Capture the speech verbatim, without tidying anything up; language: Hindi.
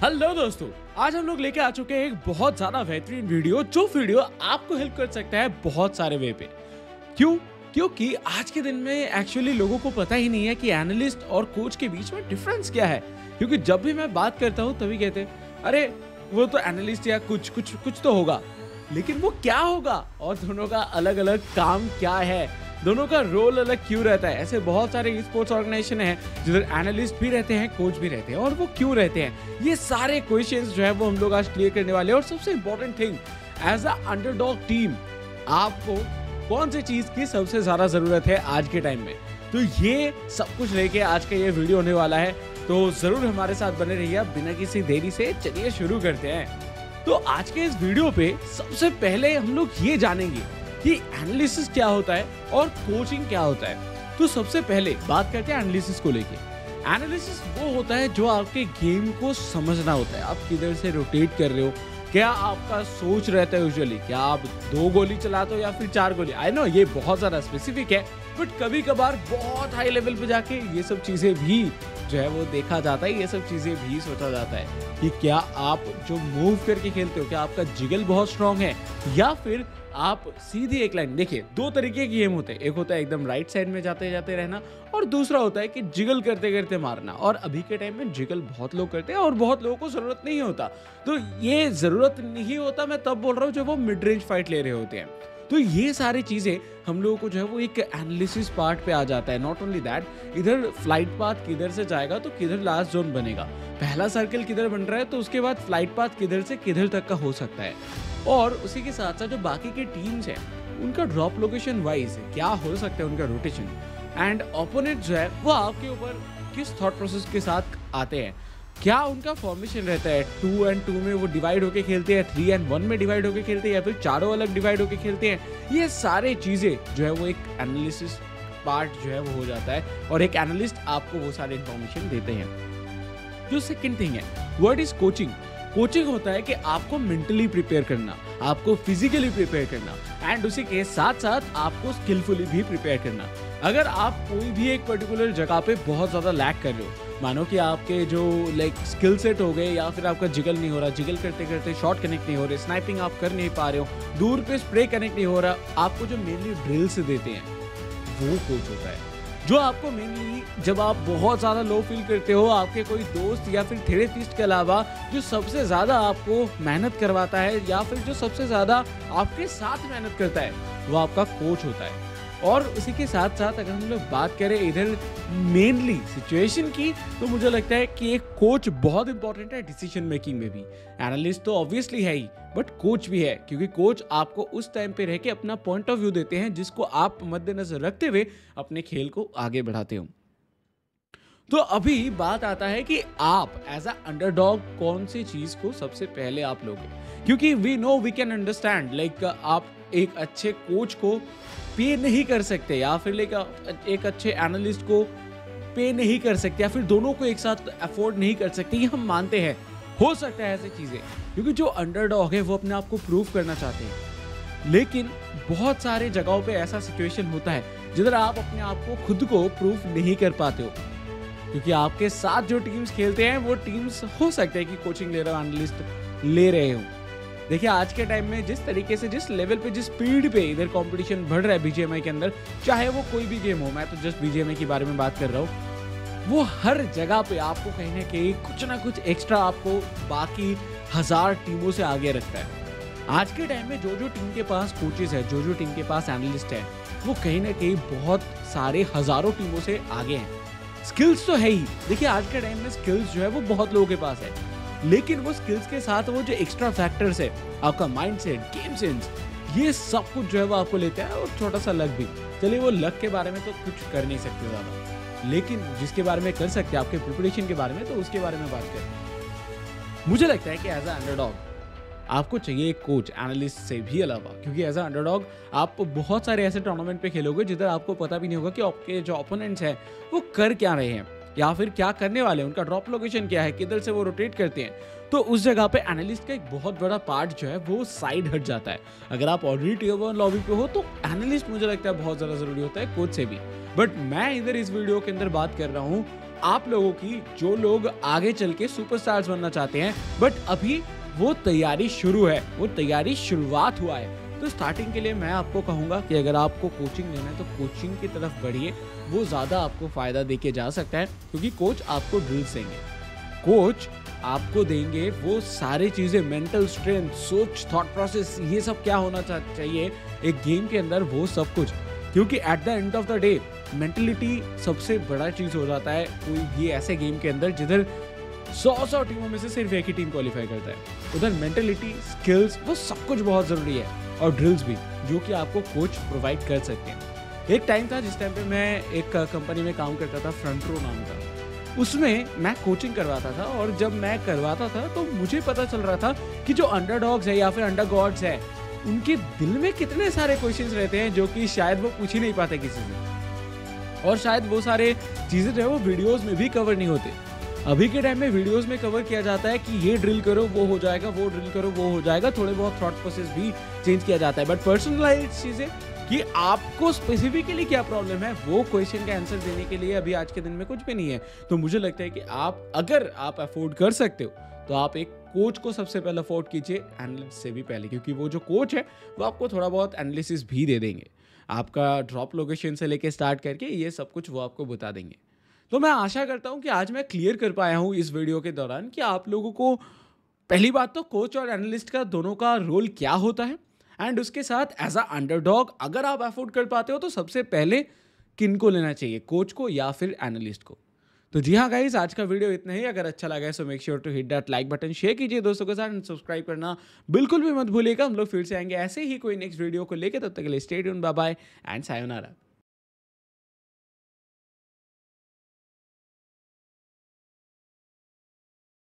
हेलो दोस्तों, आज हम लोग लेके आ चुके हैं एक बहुत ज्यादा बेहतरीन वीडियो जो वीडियो आपको हेल्प कर सकता है बहुत सारे वे पे। क्यों? क्योंकि आज के दिन में एक्चुअली लोगों को पता ही नहीं है कि एनालिस्ट और कोच के बीच में डिफरेंस क्या है। क्योंकि जब भी मैं बात करता हूँ तभी कहते हैं अरे वो तो एनालिस्ट या कुछ कुछ कुछ तो होगा, लेकिन वो क्या होगा और दोनों का अलग अलग काम क्या है, दोनों का रोल अलग क्यों रहता है। ऐसे बहुत सारे स्पोर्ट्स ऑर्गेनाइजेशन हैं जिधर एनालिस्ट भी रहते हैं, कोच भी रहते हैं, और वो क्यों रहते हैं, ये सारे क्वेश्चंस जो है वो हम लोग आज क्लियर करने वाले हैं। और सबसे important thing, as a underdog team आपको कौन सी चीज की सबसे ज्यादा जरूरत है आज के टाइम में, तो ये सब कुछ लेके आज का ये वीडियो होने वाला है। तो जरूर हमारे साथ बने रहिए। बिना किसी देरी से चलिए शुरू करते हैं। तो आज के इस वीडियो पे सबसे पहले हम लोग ये जानेंगे कि एनालिसिस क्या होता है और कोचिंग क्या होता है। तो सबसे पहले बात करते हैं एनालिसिस को लेके। एनालिसिस वो होता है जो आपके गेम को समझना होता है। आप किधर से रोटेट कर रहे हो, क्या आपका सोच रहता है यूजुअली, क्या आप दो गोली चलाते हो या फिर चार गोली। आई नो ये बहुत ज्यादा स्पेसिफिक है, बट कभी कभार बहुत हाई लेवल पे जाके ये सब चीजें भी जो है वो देखा जाता है, ये सब चीजें भी सोचा जाता है कि क्या आप जो मूव करके खेलते हो, क्या आपका जिगल बहुत स्ट्रांग है या फिर आप सीधी एक लाइन। देखिए दो तरीके के गेम होते हैं, एक होता है एकदम राइट साइड में जाते जाते रहना, और दूसरा होता है कि जिगल करते करते मारना। और अभी के टाइम में जिगल बहुत लोग करते हैं और बहुत लोगों को जरूरत नहीं होता। तो ये जरूरत नहीं होता मैं तब बोल रहा हूँ जब वो मिड रेंज फाइट ले रहे होते हैं। तो ये सारी चीजें हम लोगों को जो है वो एक एनालिसिस पार्ट पे आ जाता है। नॉट ओनली दैट, इधर फ्लाइट पाथ किधर से जाएगा तो किधर लास्ट जोन बनेगा, पहला सर्कल किधर बन रहा है तो उसके बाद फ्लाइट पाथ किधर से किधर तक का हो सकता है। और उसी के साथ साथ जो बाकी के टीम्स हैं उनका ड्रॉप लोकेशन वाइज क्या हो सकता है, उनका रोटेशन, एंड ओपोनेंट जो है वो आपके ऊपर किस थॉट प्रोसेस के साथ आते हैं, क्या उनका फॉर्मेशन रहता है, टू एंड टू में वो डिवाइड होके खेलते हैं, थ्री एंड वन में डिवाइड होके खेलते हैं, या फिर चारों अलग डिवाइड होके खेलते हैं। ये सारे चीजें जो है वो एक एनालिसिस पार्ट जो है वो हो जाता है, और एक एनालिस्ट आपको वो सारे इंफॉर्मेशन देते हैं। जो सेकंड थिंग है व्हाट इज कोचिंग। कोचिंग होता है कि आपको मेंटली प्रिपेयर करना, आपको फिजिकली प्रिपेयर करना, एंड उसी के साथ साथ आपको स्किलफुली भी प्रिपेयर करना। अगर आप कोई भी एक पर्टिकुलर जगह पे बहुत ज़्यादा लैग कर रहे हो, मानो कि आपके जो लाइक स्किल सेट हो गए या फिर आपका जिगल नहीं हो रहा, जिगल करते करते शॉट कनेक्ट नहीं हो रहे, स्नाइपिंग आप कर नहीं पा रहे हो, दूर पे स्प्रे कनेक्ट नहीं हो रहा, आपको जो मेनली ड्रिल्स देते हैं वो कोच होता है। जो आपको मेनली जब आप बहुत ज़्यादा लो फील करते हो, आपके कोई दोस्त या फिर थेरेपिस्ट के अलावा जो सबसे ज़्यादा आपको मेहनत करवाता है या फिर जो सबसे ज़्यादा आपके साथ मेहनत करता है वो आपका कोच होता है। और उसी के साथ साथ अगर हम लोग बात करें इधर मेनली सिचुएशन की, तो मुझे लगता है कि एक कोच बहुत इंपॉर्टेंट है डिसीजन मेकिंग में भी। एनालिस्ट तो ऑब्वियसली है ही, बट कोच भी है, क्योंकि कोच आपको उस टाइम पे रह के अपना पॉइंट ऑफ व्यू देते हैं जिसको आप मद्देनजर रखते हुए अपने खेल को आगे बढ़ाते हो। तो अभी बात आता है कि आप एज अ अंडरडॉग कौन सी चीज को सबसे पहले आप लोगे, क्योंकि we know we can understand like आप एक अच्छे कोच को पे नहीं कर सकते या फिर लाइक एक अच्छे एनालिस्ट को पे नहीं कर सकते या फिर दोनों को एक साथ अफोर्ड नहीं कर सकते। ये हम मानते हैं, हो सकता है ऐसी चीजें, क्योंकि जो अंडरडॉग है वो अपने आप को प्रूव करना चाहते हैं। लेकिन बहुत सारे जगहों पे ऐसा सिचुएशन होता है जिधर आप अपने आप को खुद को प्रूव नहीं कर पाते हो, क्योंकि आपके साथ जो टीम्स खेलते हैं वो टीम्स हो सकते हैं कि कोचिंग ले रहे हो, एनालिस्ट ले रहे हो। देखिए आज के टाइम में जिस तरीके से, जिस लेवल पे, जिस स्पीड पे इधर कंपटीशन बढ़ रहा है बीजीएमआई के अंदर, चाहे वो कोई भी गेम हो, मैं तो जस्ट बीजीएमआई के बारे में बात कर रहा हूँ, वो हर जगह पे आपको कहीं ना कहीं कुछ ना कुछ एक्स्ट्रा आपको बाकी हजार टीमों से आगे रखता है। आज के टाइम में जो जो टीम के पास कोचेस है, जो जो टीम के पास एनालिस्ट है, वो कहीं ना कहीं बहुत सारे हजारों टीमों से आगे हैं। स्किल्स तो है ही, देखिए आज के टाइम में स्किल्स जो है वो बहुत लोगों के पास है, लेकिन वो स्किल्स के साथ वो जो एक्स्ट्रा फैक्टर्स है, आपका माइंडसेट, गेम सेंस, ये सब कुछ जो है वो आपको लेता है, और छोटा सा लक भी। चलिए वो लक के बारे में तो कुछ कर नहीं सकते ज़्यादा, लेकिन जिसके बारे में कर सकते हैं आपके प्रिपरेशन के बारे में, तो उसके बारे में बात करें। मुझे लगता है कि एज अ अंडरडॉग आपको चाहिए एक कोच एनालिस्ट से भी अलावा, क्योंकि एज अ अंडरडॉग आप बहुत सारे ऐसे टूर्नामेंट पे खेलोगे जिधर आपको पता भी नहीं होगा कि आपके जो ओपोनेंट्स हैं वो कर क्या रहे हैं या फिर क्या करने वाले हैं, उनका ड्रॉप लोकेशन क्या है, किधर से वो रोटेट करते हैं। तो उस जगह पे एनालिस्ट का एक बहुत बड़ा पार्ट जो है वो साइड हट जाता है। अगर आप ऑलरेडी टियर वन लॉबी पे हो तो एनालिस्ट मुझे लगता है बहुत ज़्यादा जरूरी होता है कोच से भी। बट मैं इधर इस वीडियो के अंदर बात कर रहा हूँ आप लोगों की, जो लोग आगे चल के सुपरस्टार्स बनना चाहते हैं बट अभी वो तैयारी शुरू है, वो तैयारी शुरुआत हुआ है। तो स्टार्टिंग के लिए मैं आपको कहूँगा कि अगर आपको कोचिंग लेना है तो कोचिंग की तरफ बढ़िए, वो ज़्यादा आपको फ़ायदा देके जा सकता है, क्योंकि कोच आपको ड्रिल्स देंगे, कोच आपको देंगे वो सारी चीज़ें, मेंटल स्ट्रेंथ, सोच, थॉट प्रोसेस, ये सब क्या होना चाहिए एक गेम के अंदर, वो सब कुछ। क्योंकि at the end of the day mentality सबसे बड़ा चीज़ हो जाता है कोई ये ऐसे गेम के अंदर जिधर सौ सौ टीमों में से सिर्फ एक ही टीम क्वालिफाई करता है। उधर मेंटलिटी, स्किल्स, वो सब कुछ बहुत ज़रूरी है, और ड्रिल्स भी, जो कि आपको कोच प्रोवाइड कर सकते हैं। एक टाइम था जिस टाइम पे मैं एक कंपनी में काम करता था, फ्रंट रो नाम का, उसमें मैं कोचिंग करवाता था, और जब मैं करवाता था तो मुझे पता चल रहा था कि जो अंडरडॉग्स है या फिर अंडर गॉड्स है, उनके दिल में कितने सारे क्वेश्चंस रहते हैं जो कि शायद वो पूछ ही नहीं पाते किसी से, और शायद वो सारे चीज़ें जो है वो वीडियोस में भी कवर नहीं होते। अभी के टाइम में वीडियोस में कवर किया जाता है कि ये ड्रिल करो वो हो जाएगा, वो ड्रिल करो वो हो जाएगा, थोड़े बहुत थॉट प्रोसेस भी चेंज किया जाता है, बट पर्सनलाइज चीज़ें कि आपको स्पेसिफिकली क्या प्रॉब्लम है, वो क्वेश्चन का आंसर देने के लिए अभी आज के दिन में कुछ भी नहीं है। तो मुझे लगता है कि आप, अगर आप अफोर्ड कर सकते हो, तो आप एक कोच को सबसे पहले अफोर्ड कीजिए, एनालिस्ट से भी पहले, क्योंकि वो जो कोच है वो आपको थोड़ा बहुत एनालिसिस भी दे देंगे, आपका ड्रॉप लोकेशन से लेके स्टार्ट करके ये सब कुछ वो आपको बता देंगे। तो मैं आशा करता हूँ कि आज मैं क्लियर कर पाया हूँ इस वीडियो के दौरान कि आप लोगों को पहली बात तो कोच और एनालिस्ट का दोनों का रोल क्या होता है, एंड उसके साथ एज अ अंडरडॉग अगर आप अफोर्ड कर पाते हो तो सबसे पहले किन को लेना चाहिए, कोच को या फिर एनालिस्ट को। तो जी हाँ गाइस, आज का वीडियो इतना ही। अगर अच्छा लगा है so make sure to hit that like button, share कीजिए दोस्तों के साथ, एंड सब्सक्राइब करना बिल्कुल भी मत भूलिएगा। हम लोग फिर से आएंगे ऐसे ही कोई नेक्स्ट वीडियो को लेकर, तब तक के लिए stay tuned, bye bye and sayonara.